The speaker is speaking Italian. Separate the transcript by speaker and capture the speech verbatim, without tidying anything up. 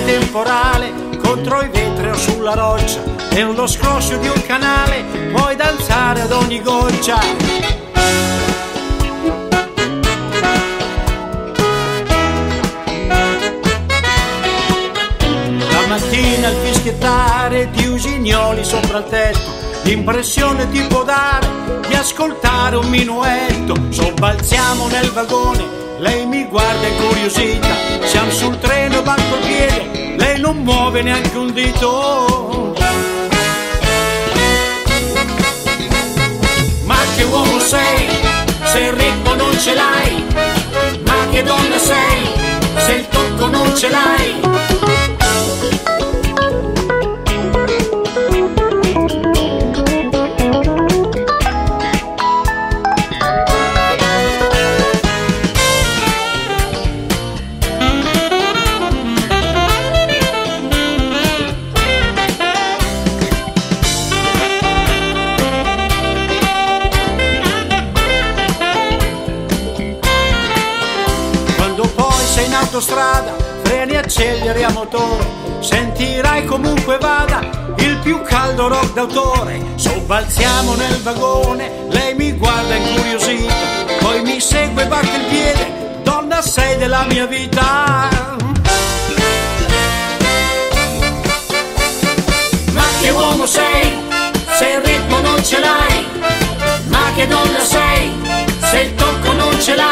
Speaker 1: temporale contro i vetri o sulla roccia, per lo scroscio di un canale puoi danzare ad ogni goccia. La mattina il fischiettare di usignoli sopra il tetto, l'impressione ti può dare di ascoltare un minuetto. Sobbalziamo nel vagone, lei mi guarda incuriosita, siamo sul treno, batto il piede, lei non muove neanche un dito. Ma che uomo sei, se il ritmo non ce l'hai? Ma che donna sei, se il tocco non ce l'hai? In autostrada, freni, acceleri a motore, sentirai comunque vada il più caldo rock d'autore. Sobbalziamo nel vagone, lei mi guarda incuriosita, poi mi segue e batte il piede, donna sei della mia vita. Ma che uomo sei, se il ritmo non ce l'hai? Ma che donna sei, se il tocco non ce l'hai?